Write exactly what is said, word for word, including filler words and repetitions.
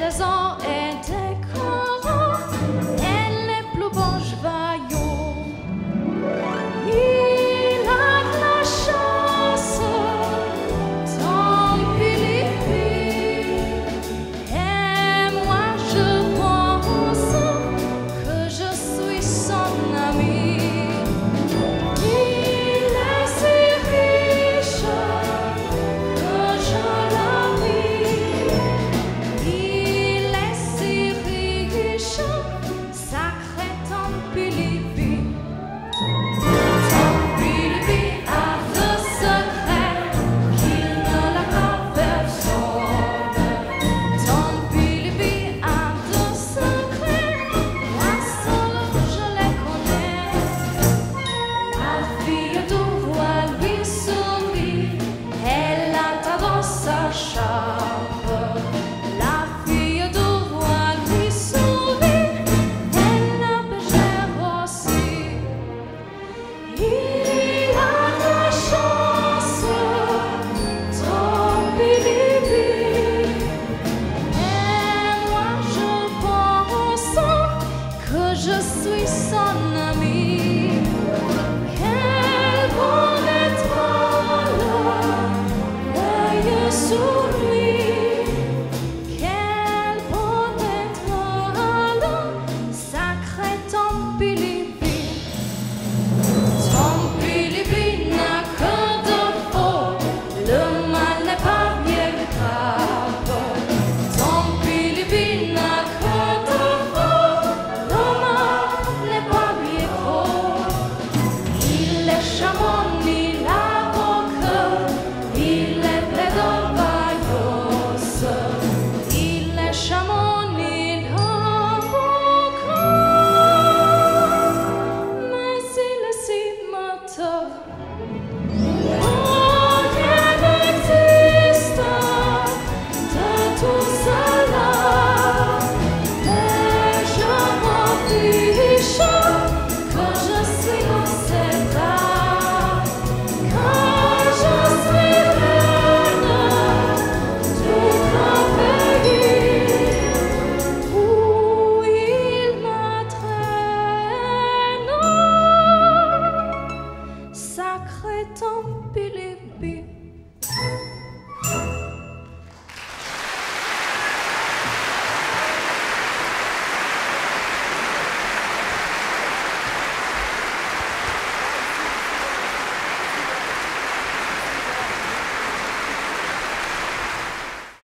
des ans et des corps et les plus beaux joyaux. Il a de la chance, tant pis, et moi je pense que je suis son ami. Il est si riche que je l'envie. Il est si riche, sacré tant pis. La fille de roi lui sourit, et la bergère aussi. Il a la chance, tant pis, et moi je pense que je suis son ami. Quelle bonne étoile veille sur lui.